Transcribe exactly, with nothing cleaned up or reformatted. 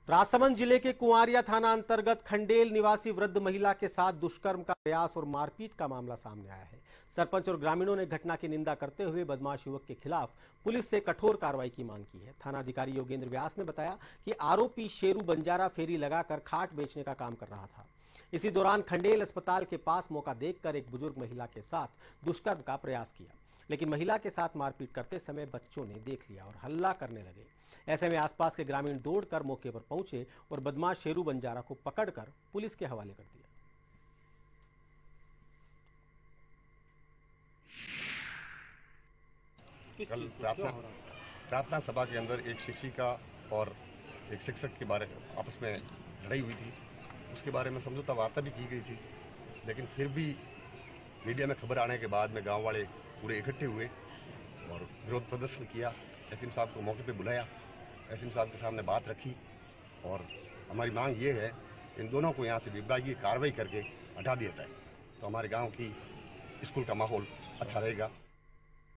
राजसमंद जिले के कुंवारिया थाना अंतर्गत खंडेल निवासी वृद्ध महिला के साथ दुष्कर्म का प्रयास और मारपीट का मामला सामने आया है। सरपंच और ग्रामीणों ने घटना की निंदा करते हुए बदमाश युवक के खिलाफ पुलिस से कठोर कार्रवाई की मांग की है। थाना अधिकारी योगेंद्र व्यास ने बताया कि आरोपी शेरू बंजारा फेरी लगाकर खाट बेचने का काम कर रहा था। इसी दौरान खंडेल अस्पताल के पास मौका देखकर एक बुजुर्ग महिला के साथ दुष्कर्म का प्रयास किया, लेकिन महिला के साथ मारपीट करते समय बच्चों ने देख लिया और हल्ला करने लगे। ऐसे में आसपास के ग्रामीण दौड़कर मौके पर पहुंचे और बदमाश शेरू बंजारा को पकड़कर पुलिस के हवाले कर दिया। कल प्रार्थना प्रार्थना सभा के अंदर एक शिक्षिका और एक शिक्षक के बारे में आपस में लड़ाई हुई थी। उसके बारे में समझौता वार्ता भी की गई थी, लेकिन फिर भी मीडिया में खबर आने के बाद में गांव वाले पूरे इकट्ठे हुए और विरोध प्रदर्शन किया। एसएम साहब को मौके पे बुलाया, एसएम साहब के सामने बात रखी और हमारी मांग ये है इन दोनों को यहाँ से विभागीय कार्रवाई करके हटा दिया जाए, तो हमारे गांव की स्कूल का माहौल अच्छा रहेगा।